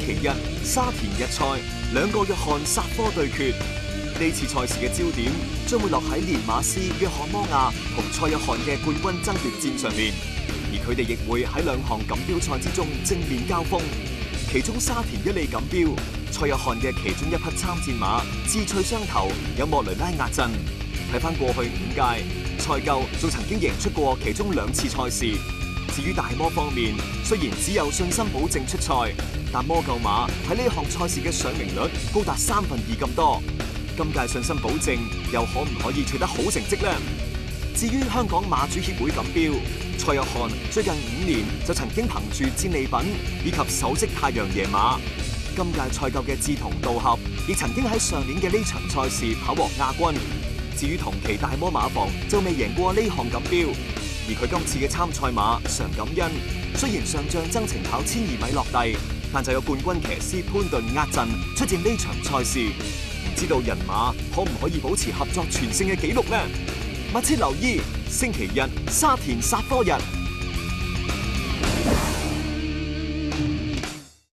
期日沙田日賽兩個約翰殺科對決。呢次賽事嘅焦點將會落喺練馬師約翰摩亞同蔡約翰嘅冠軍爭奪戰上面，而佢哋亦會喺兩項錦標賽之中正面交鋒。其中沙田一哩錦標，蔡約翰嘅其中一匹參戰馬志趣雙頭有莫雷拉壓陣。睇翻過去5屆，蔡舊仲曾經贏出過其中2次賽事。至於大摩方面，雖然只有信心保證出賽，但摩舊馬喺呢項賽事嘅上名率高達2/3咁多。今屆信心保證又可唔可以取得好成績呢？至於香港馬主協會錦標，蔡約翰最近5年就曾經憑住戰利品以及首飾太陽爺馬。今屆賽舊嘅志同道合，亦曾經喺上年嘅呢場賽事跑獲亞軍。至於同期大摩馬房就未贏過呢項錦標，而佢今次嘅參賽馬常感恩，雖然上仗增程跑1200米落地，但就有冠軍騎師潘頓壓陣出戰呢場賽事。唔知道人馬可唔可以保持合作全勝嘅紀錄呢？密切留意星期日沙田殺科日。